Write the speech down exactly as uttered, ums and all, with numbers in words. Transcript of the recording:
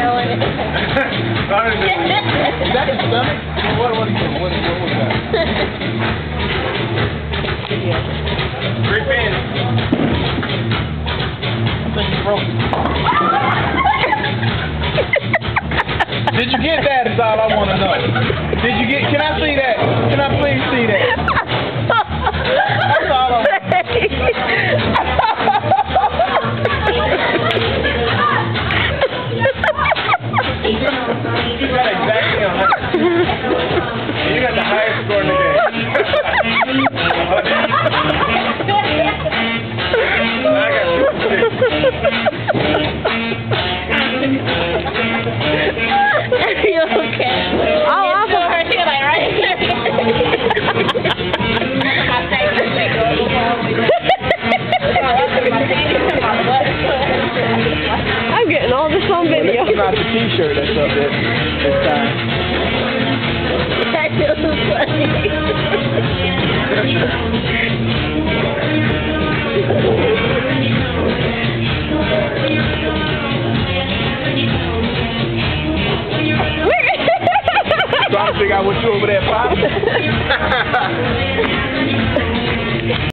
Is that his stomach? What, what, what, what, what was that? Great fan. I think you broke it. Did you get that is all I want to know. Did you get, can I see that? Can I please see that? That's all I want. You got exactly a hundred. You got the highest score in the game. I got fifty-six. Are you okay? Oh, I'm for her too, like, right? I'm getting all this on video. Well, not the t-shirt that's up there this time. That feels funny. Trying to figure out what you over there popping.